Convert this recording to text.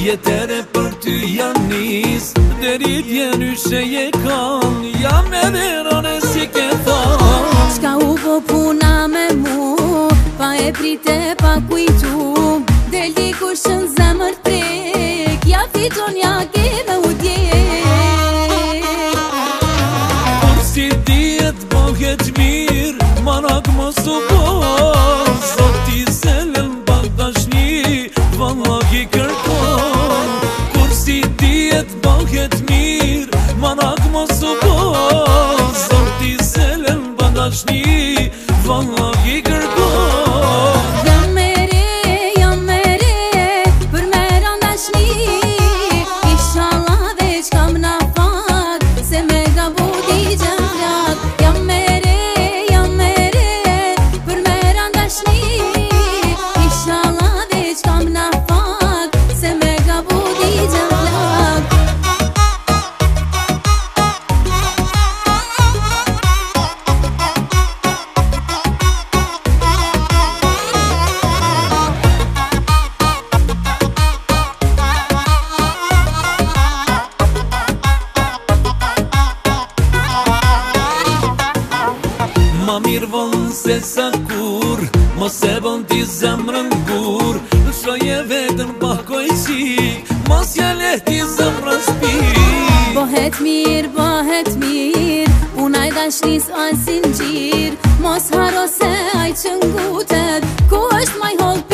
Jetere për ty janë nis Deri djenyshe je kam Jam e verën e si ke thon Qka u po puna me mu Pa e prite pa kujtu Del dikush që në zemër trek Ja fiton ja ke me u djek Kur si djet bëhet mirë Manak mos u bon Zoti zelen bak dashni Vallak i kërkon Kur si djet bëhet mirë Manak mos u bon Zoti zelen bak dashni Vallak i kërkon Jam mere Për mera ndashni Inshallah veç kam na fat Se me gabu di gjëndrat Jam mere Për mera ndashni Inshallah veç kam na fat Se me gabu di gjëndrat Ma mirë vonë se sa kur Mos e bon t'i zemrën kur Shoje vetën pakoj qik Mos ja lehti zemrën shpik Bohet mir Unaj dashnis asin gjir Mos haro se aj që ngutet Ku është maj hol